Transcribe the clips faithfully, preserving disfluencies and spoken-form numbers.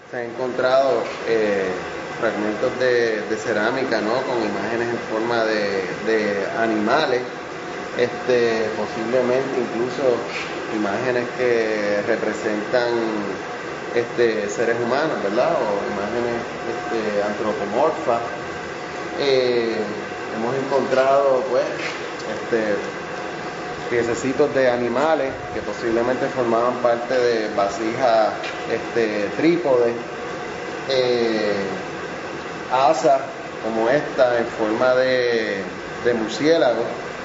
Se han encontrado eh, fragmentos de, de cerámica, ¿no?, con imágenes en forma de, de animales, este, posiblemente incluso imágenes que representan este, seres humanos, ¿verdad?, o imágenes este, antropomorfas. Eh, hemos encontrado, pues, este, piececitos de animales que posiblemente formaban parte de vasijas, este, trípodes, eh, asas como esta en forma de, de murciélago,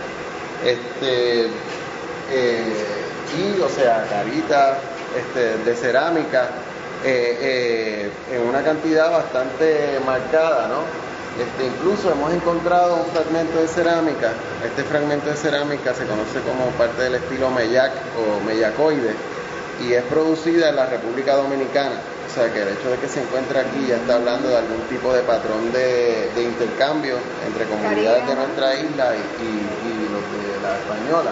este, eh, y o sea, caritas este, de cerámica eh, eh, en una cantidad bastante marcada, ¿no? Este, incluso hemos encontrado un fragmento de cerámica. Este fragmento de cerámica se conoce como parte del estilo Mellac o Mellacoide y es producida en la República Dominicana. O sea que el hecho de que se encuentre aquí ya está hablando de algún tipo de patrón de, de intercambio entre comunidades de nuestra isla y, y, y los de la española.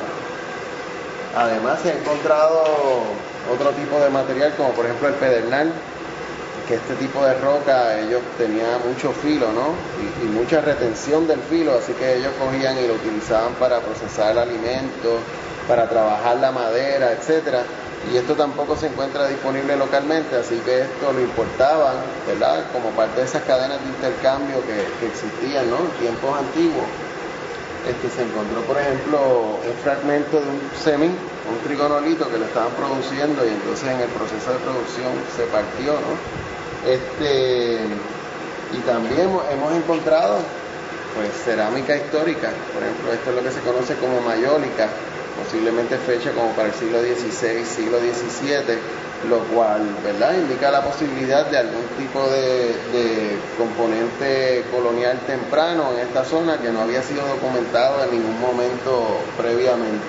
Además se ha encontrado otro tipo de material, como por ejemplo el pedernal, que este tipo de roca ellos tenían mucho filo, ¿no? Y, y mucha retención del filo, así que ellos cogían y lo utilizaban para procesar el alimento, para trabajar la madera, etcétera. Y esto tampoco se encuentra disponible localmente, así que esto lo importaban, ¿verdad?, como parte de esas cadenas de intercambio que, que existían, ¿no?, en tiempos antiguos. Este, se encontró, por ejemplo, un fragmento de un semen, un trigonolito que lo estaban produciendo y entonces en el proceso de producción se partió, ¿no? Este, y también hemos encontrado, pues, cerámica histórica. Por ejemplo, esto es lo que se conoce como mayólica, posiblemente fecha como para el siglo dieciséis, siglo diecisiete, lo cual, ¿verdad?, indica la posibilidad de algún tipo de, de componente colonial temprano en esta zona que no había sido documentado en ningún momento previamente.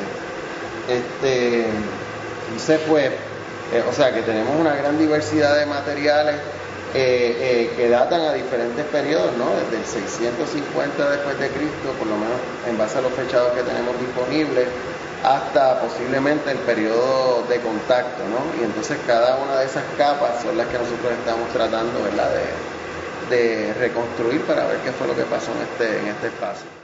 Este, entonces, pues, eh, o sea que tenemos una gran diversidad de materiales eh, eh, que datan a diferentes periodos, ¿no?, desde el seiscientos cincuenta después de Cristo, por lo menos en base a los fechados que tenemos disponibles, hasta posiblemente el periodo de contacto, ¿no? Y entonces cada una de esas capas son las que nosotros estamos tratando, ¿verdad?, de, de reconstruir para ver qué fue lo que pasó en este, en este espacio.